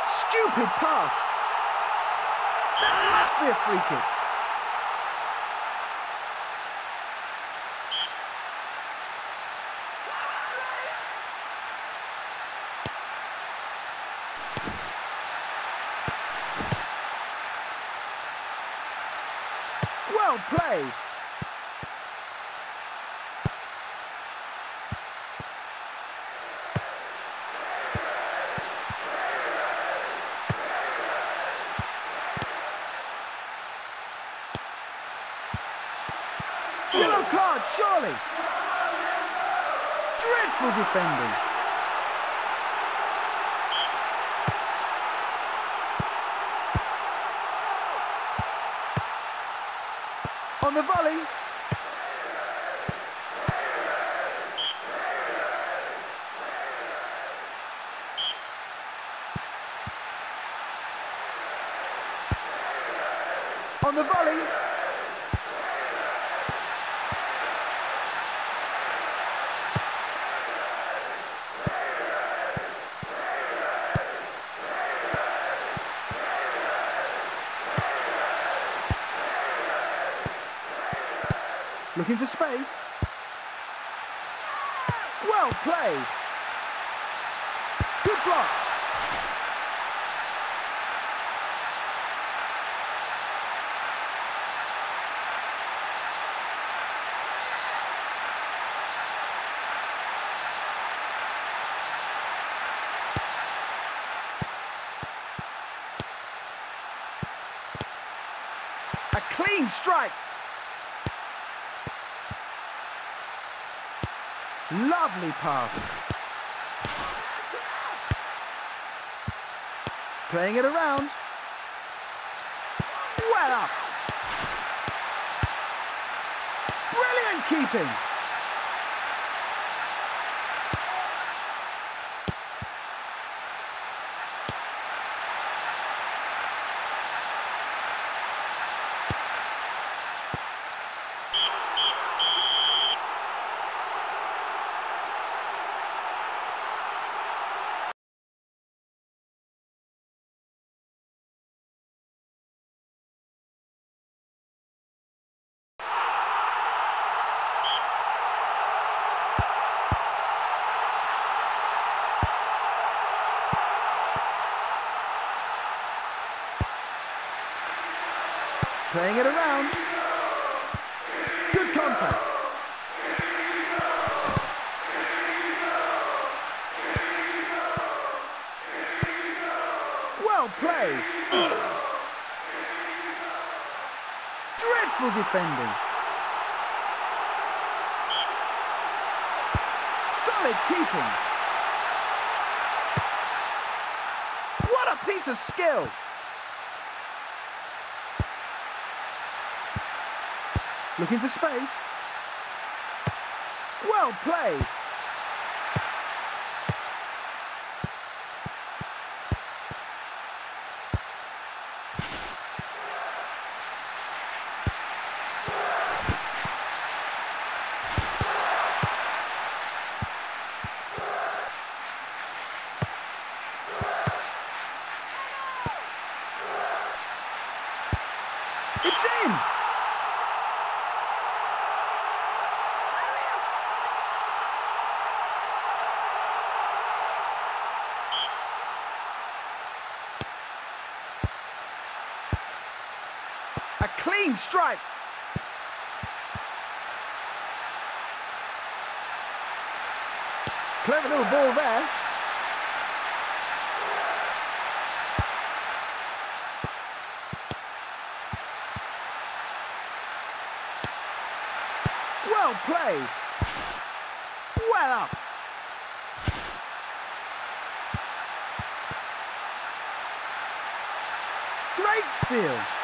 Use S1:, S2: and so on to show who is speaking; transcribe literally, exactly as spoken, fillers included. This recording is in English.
S1: Stupid pass. That must be a free kick. Well played. Yellow card, surely. Dreadful defending. On the volley. On the volley. Looking for space. Well played. Good block. A clean strike. Lovely pass. Playing it around. Well up. Brilliant keeping. Playing it around. Good contact. Well played. Dreadful defending. Solid keeping. What a piece of skill. Looking for space. Well played. It's in. A clean strike. Clever little ball there. Well played. Well up. Great steal.